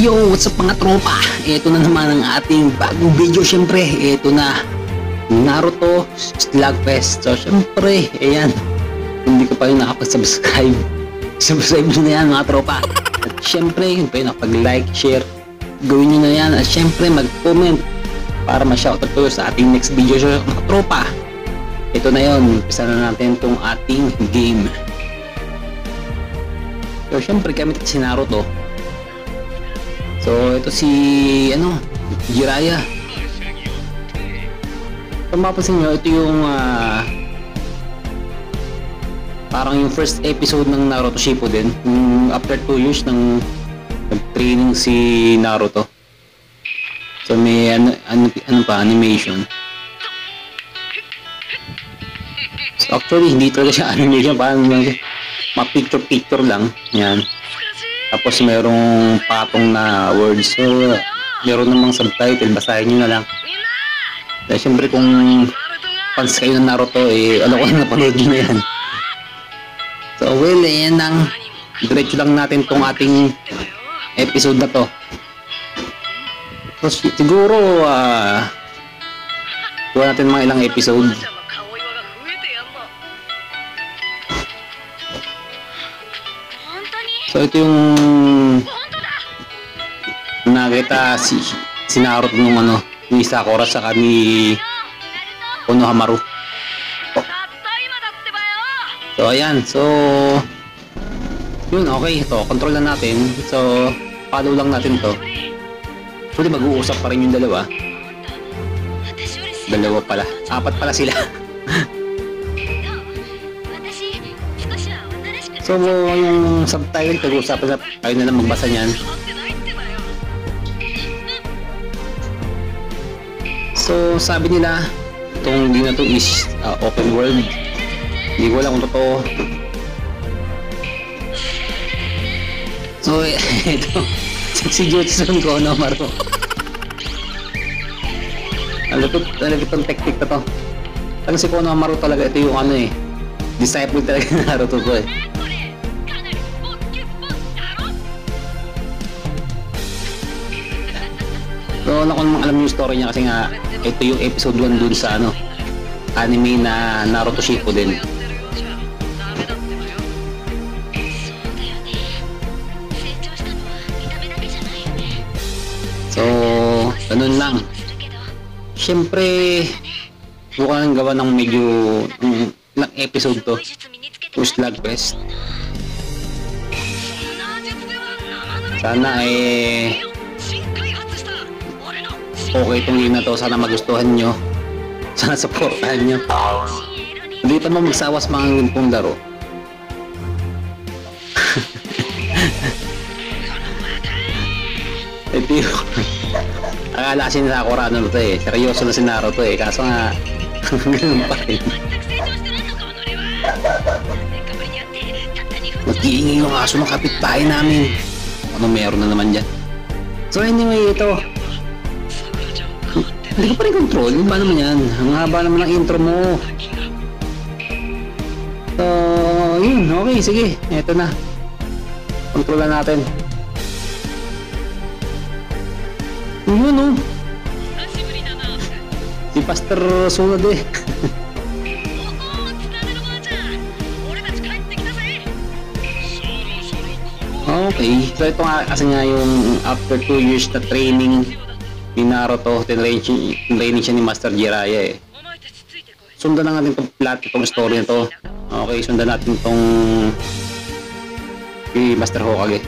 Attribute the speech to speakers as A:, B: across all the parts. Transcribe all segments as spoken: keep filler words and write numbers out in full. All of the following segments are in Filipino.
A: Yo, what's up mga tropa? Ito na naman ang ating bagong video. Syempre, ito na Naruto Slugfest. So syempre, ayan, hindi ko pa yung nakapag-subscribe. Subscribe nyo na yan mga tropa. At syempre, yun pa yung nakapag-like, share, gawin nyo na yan. At syempre, mag-comment para ma-shoutout ko sa ating next video. So mga tropa, ito na yun, umpisa na natin itong ating game. So syempre, gamit si Naruto. So ito si ano, Jiraiya. Kung mapapansin nyo, ito yung uh, parang yung first episode ng Naruto Shippuden, yung after two years nang nag-training si Naruto. So may ano, ano, ano pa, animation. So actually hindi talaga siya animation, parang ma-picture-picture lang. Yan. Tapos merong patong na words. So, meron namang subtitle. Basahin nyo na lang. Dahil syempre kung fans kayo ng Naruto, eh, ano ko na napanood nyo na yan. So, well, ayan ang diretso lang natin tong ating episode na to. So, siguro, ah, uh, gawa natin mga ilang episode. So ito yung nakita si, si Naruto nung ano, ni Sakura saka ni Konohamaru. So ayan, so yun, okay, ito, control na natin. So follow lang natin to. So di mag-uusap pa rin yung dalawa. Dalawa pala, apat pala sila. So yung subtitle, pag-uusapan na kayo na lang magbasa niyan. So sabi nila itong game na to is uh, open world. Hindi ko alam kung totoo. So ito si Jutsun Konohamaru. Alapit, alapit itong technique na to. Talagang si Konohamaru talaga, ito yung ano eh, disciple talaga ng Naruto ko eh. So wala ko namang alam yung story niya kasi nga ito yung episode one dun sa ano, anime na Naruto Shippuden. So ganun lang. Siyempre buka nang gawa ng medyo um, ilang episode to to Slugfest. Sana eh okay itong game na to, sana magustuhan nyo, sana supportahan nyo. Hindi pa naman magsawa sa mga gimpong laro. Ito yung akala kasi ni Sakura ano to eh, seryoso na si Naruto eh, kaso nga ganun pa rin. Nag-iingay yung aso ng kapitbahay namin. Ano meron na naman dyan. So anyway, ito hindi ko pa rin control. Yung ba naman yan? Ang haba naman ng intro mo. So, yun. Okay, sige. Ito na. Controlan natin. Yun, no? Si Pastor sunod eh. Okay. So, ito nga kasi nga yung after two years na training ni Naruto, tinraining siya ni Master Jiraiya eh. Sundan na natin itong plot, itong story na to. Okay, sundan natin itong si Master Hokage.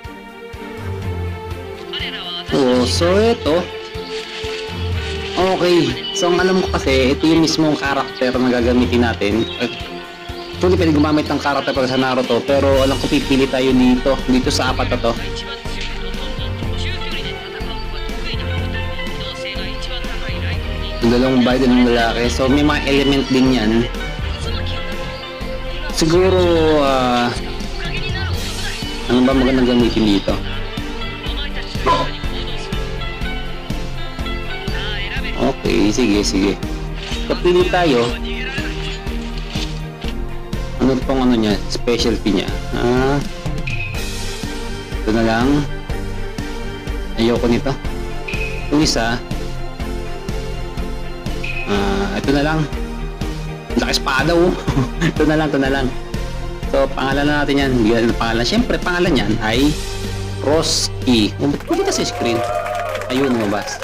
A: So, so ito. Okay, so ang alam ko kasi, ito yung mismong karakter na gagamitin natin. Actually, pwede gumamit ng karakter para sa Naruto, pero alam ko pipili tayo dito, dito sa apat na to. Dalawang bahay din ng lalaki. So may mga element din yan. Siguro uh, ano ba magandang gamitin dito? Okay, sige, sige. Kapili tayo. Ano tong ano niya? Specialty niya. Ah, ito na lang. Ayoko nito. Yung isa, ah, ito na lang. Laki espada oh. Ito na lang, ito na lang. So, pangalan na natin yan. Bigyan ng pangalan. Siyempre, pangalan yan ay Roski. Oh, ba't ko kita sa screen? Ayun, lumabas.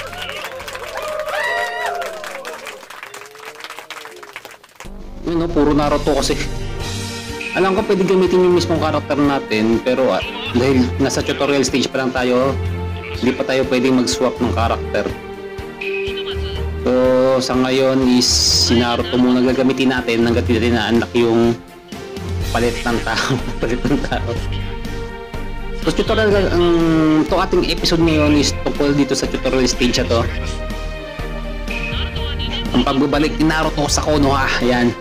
A: Yun, no, puro Naruto kasi. Alam ko pwede gamitin yung mismong karakter natin, pero ah, dahil nasa tutorial stage pa lang tayo, hindi pa tayo pwedeng mag-swap ng karakter. So, sa ngayon is si Naruto muna gagamitin natin hanggat hindi na-unlock yung palit ng tao. Palit ng tao. So, tutorial, ang um, to ating episode ngayon is tungkol dito sa tutorial stage na to. Ang pagbabalik ni Naruto sa Konoha. Ayan.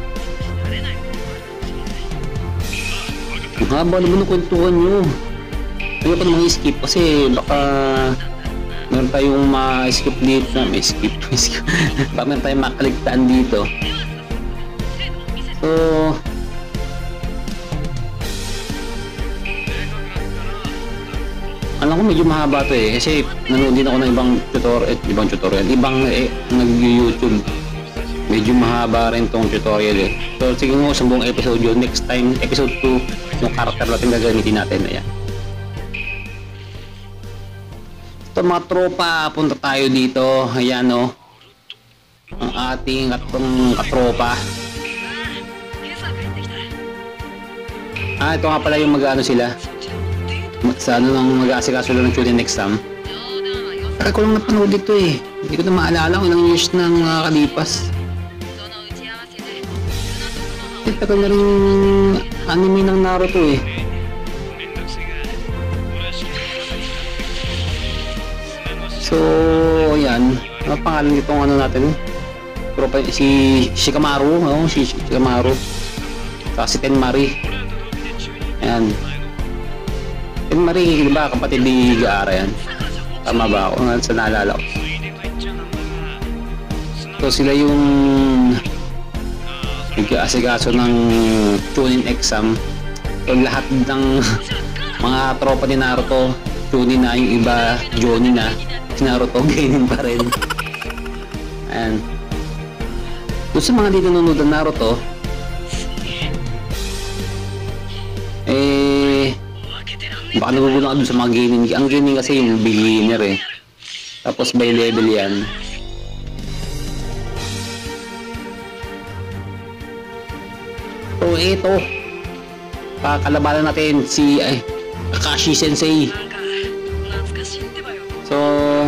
A: Ang haba naman ng kwentuhan nyo. Ayoko namang i-skip kasi baka meron tayong ma-skip dito na may skip. Baka meron tayong makaligtaan dito. So, alam ko medyo mahaba to eh kasi nanood din ako ng ibang tutorial, eh, ibang tutorial, ibang eh, nag-YouTube. Medyo mahaba rin tong tutorial eh. So sige mo, sa buong episode yun. Next time, episode two, yung character natin gagamitin natin. Ayan. Ito mga tropa, punta tayo dito. Ayan o. Ang ating katong katropa. Ah, ito nga pala yung mag-ano sila. Sa ano nang mag-aasikaso lang ng Chunin exam. Kaya ko lang napanood dito eh. Hindi ko na maalala kung ilang years nang nakakalipas. Tagal na rin anime ng Naruto eh. So, ayan. Ano pangalan nitong ano natin? Pero si Shikamaru, oh, si Shikamaru. Saka si Tenmari. Ayan. Tenmari, di ba kapatid ni Gaara yan? Tama ba ako? Sa naalala ko. So, sila yung nag-aasikaso ng Chunin exam. So lahat ng mga tropa ni Naruto Chunin na, yung iba Jonin na, si Naruto Genin pa rin. Ayan. Doon sa mga dito nanonood ng Naruto eh baka nagugulang ka doon sa mga Genin. Ang Genin kasi yung beginner eh, tapos by level yan. So ito, kakalabanan natin si ay, Kakashi Sensei. So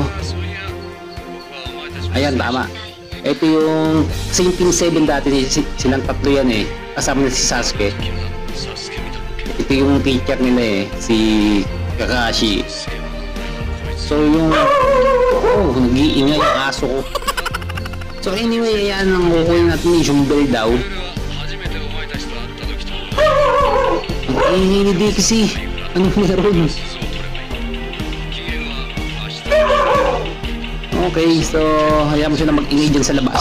A: ayan, tama. Ito yung same team seven dati, silang tatlo yan eh, kasama nila si Sasuke. Ito yung teacher nila eh, si Kakashi. So yung oh, nag-iingay yung aso ko. So anyway, ayan ang kukunin natin yung bell daw. Eh, hindi kasi. Ano meron? Okay, so hayaan mo sila mag-ingay dyan sa labas.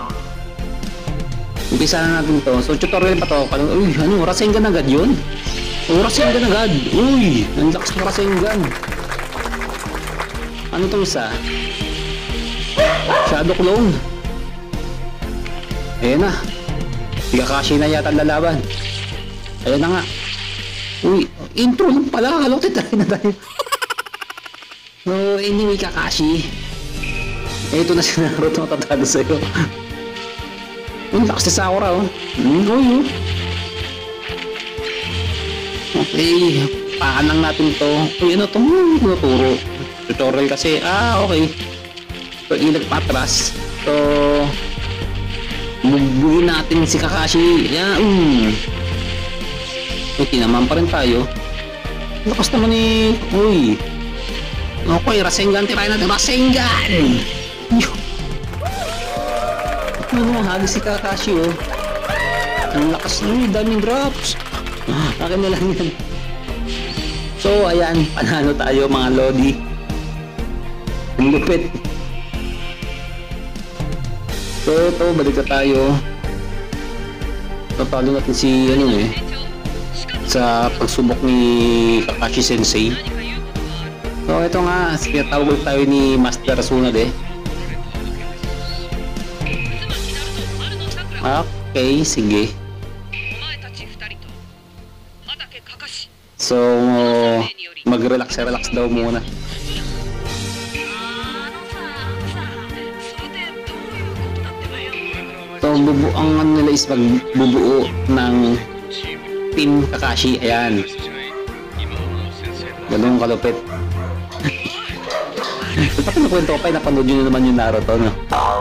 A: Umpisa na natin to. So tutorial pa to. Uy, ano? Rasengan agad yun? Oh, Rasengan agad. Uy, ang lakas ng Rasengan. Ano to isa? Shadow Clone. Ayan na. Si Kakashi na yata lalaban. Ayan na nga. Uy, intro lang pala. Alam ko tayo na tayo. So, anyway, Kakashi. Eh, ito na si Naruto matatalo sa'yo. Uy, lakas si Sakura, oh. Hmm, uy, oh. Okay, pakan lang natin to. Uy, ano to? Hmm, tinuturo. Tutorial kasi. Ah, okay. So, ilag patras. So, bugbuhin natin si Kakashi. Yan, um. Uy, tinaman pa rin tayo. Lakas naman eh. Uy. Okay, Rasengan. Tirahin natin. Rasengan! Ano, halos si Kakashi, oh. Ang lakas na yun. Daming drops. Akin na lang yan. So, ayan. Panalo tayo, mga Lodi. Ang lupit. So, ito. Balik na tayo. Tatalo natin si, ano eh, sa pagsubok ni Kakashi Sensei. So ito nga, tawag ulit tayo ni Master Tsunade. Okay, sige. So, mag-relax-relax daw muna. So, bubu ang ano nila is magbubuo ng Team Kakashi. Ayan. Ganun kalupit. Dapat nakwento ko pa, napanood nyo naman yung Naruto, no?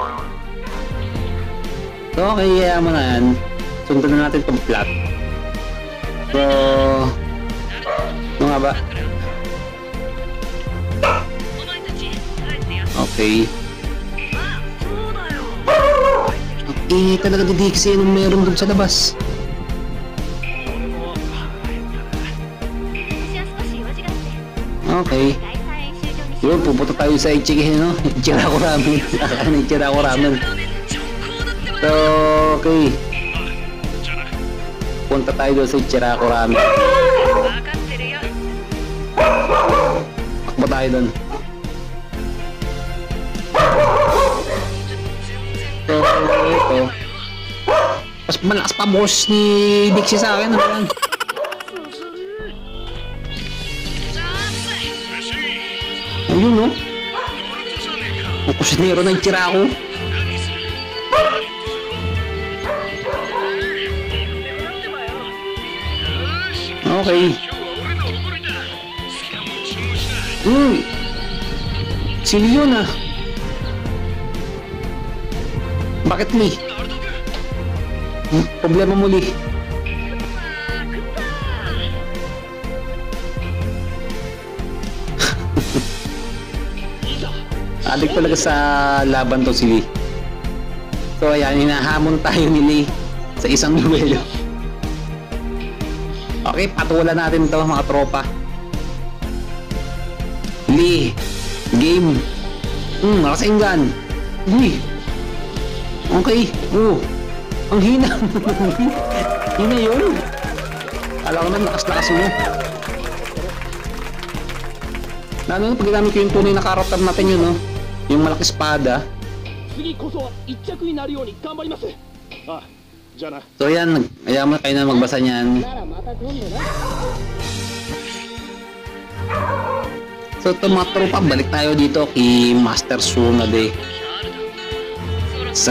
A: So, okay, kaya mo na yan. Sundan na natin itong plot. So, ano nga ba? Okay. Eh, talaga didiksi yung meron dun sa labas. Okay. Yun, pupunta tayo sa Ichigi, no? Ichirako ramen. Ano, Ichirako ramen. So, okay. Punta tayo doon sa Ichirako ramen. Takbo tayo doon. So, ito. Mas malakas pa boss ni Dixie sa akin. Ano lang? Ayun, no? Ang kusinero ng Ichirako. Okay. Hmm. Sino yun, ah? Bakit ni? Hmm, problema muli. Adik talaga sa laban to si Lee. So ayan, hinahamon tayo ni Lee sa isang duelo. Okay, patulan natin to mga tropa. Lee, game. Hmm, malaking gun. Uy. Okay, oh. Ang hina. Hina yun. Alam ko naman, lakas-lakas mo. Lalo na pag ginamit ko yung tunay na karakter natin yun, no? Yung malaki espada. So yan, ayaw mo kayo na magbasa niyan. So ito mga tropa, balik tayo dito kay Master Tsunade. Sa...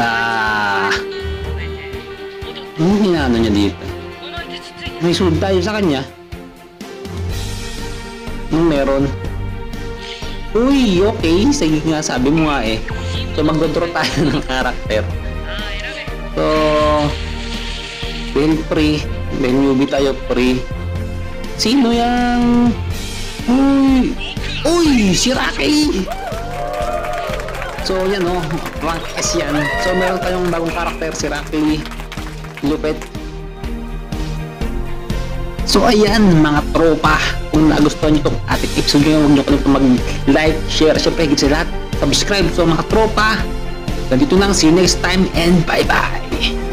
A: Anong hinano niya dito? May sunod tayo sa kanya. Anong meron? Uy, okay. Sige nga, sabi mo nga eh. So, mag-draw tayo ng karakter. So, feel free. Then, newbie tayo free. Sino yang? Uy! Uy! Si Rocky! So, yan o. Oh, rank S yan. So, meron tayong bagong karakter, si Rocky. Lupit. So, ayan mga tropa. Kung nagustuhan nyo itong ating episode ngayon, huwag nyo kalimutan mag-like, share, syempre higit sa lahat, subscribe. So mga tropa, ganito lang, see you next time and bye bye.